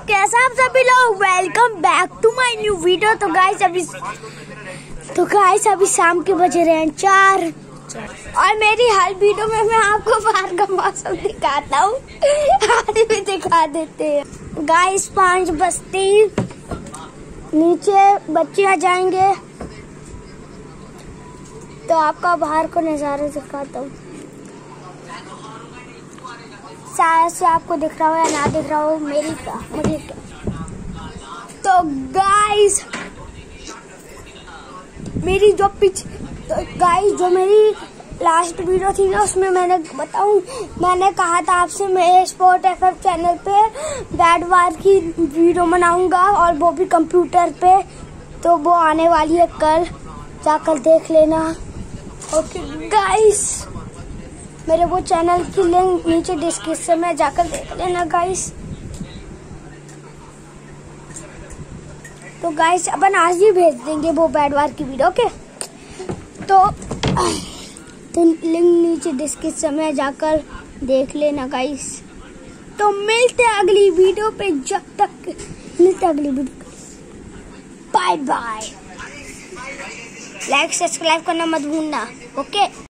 कैसा आप सभी लोग, welcome back to my new video. तो गाइस अभी शाम के बज रहे हैं 4 और मेरी हर वीडियो में मैं आपको बाहर का मौसम दिखाता हूँ। आज भी दिखा देते हैं गाइस। 5 बजते ही नीचे बच्चे आ जाएंगे तो आपका बाहर को नजारा दिखाता हूँ। शायद से आपको दिख रहा हो या ना दिख रहा हो, मुझे क्या। तो गाइस मेरी जो मेरी लास्ट वीडियो थी ना, उसमें मैंने कहा था आपसे मैं स्पोर्ट एफएम चैनल पे बैट वार की वीडियो बनाऊंगा और वो भी कंप्यूटर पे। तो वो आने वाली है कल, जाकर देख लेना। ओके गाइस, मेरे वो चैनल की लिंक नीचे डिस्क्रिप्शन में जाकर देख लेना गाइस। तो गाइस अपन आज ही भेज देंगे वो बैट वार की वीडियो के। तो लिंक नीचे डिस्क्रिप्शन में जाकर देख लेना गाइस। तो मिलते हैं अगली वीडियो पे, जब तक मिलते हैं अगली video. Bye bye. Like subscribe करना मत भूलना। ओके।